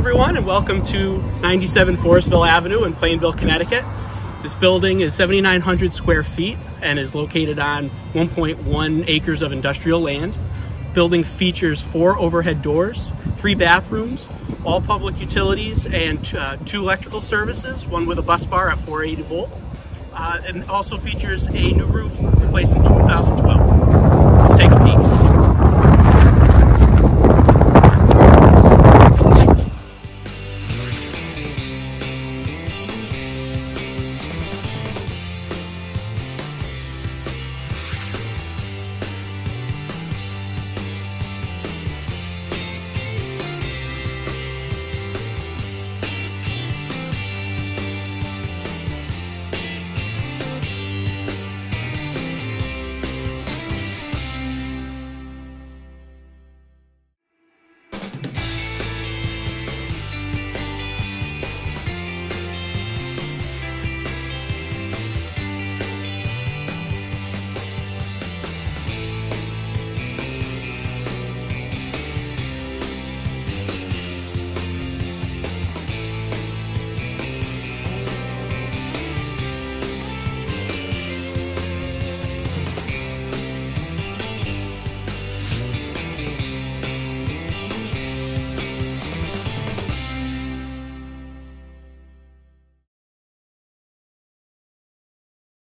everyone, and welcome to 97 Forestville Avenue in Plainville, Connecticut. This building is 7,900 square feet and is located on 1.1 acres of industrial land. The building features 4 overhead doors, 3 bathrooms, all public utilities, and 2 electrical services, one with a bus bar at 480 volt. And also features a new roof replaced in 2012.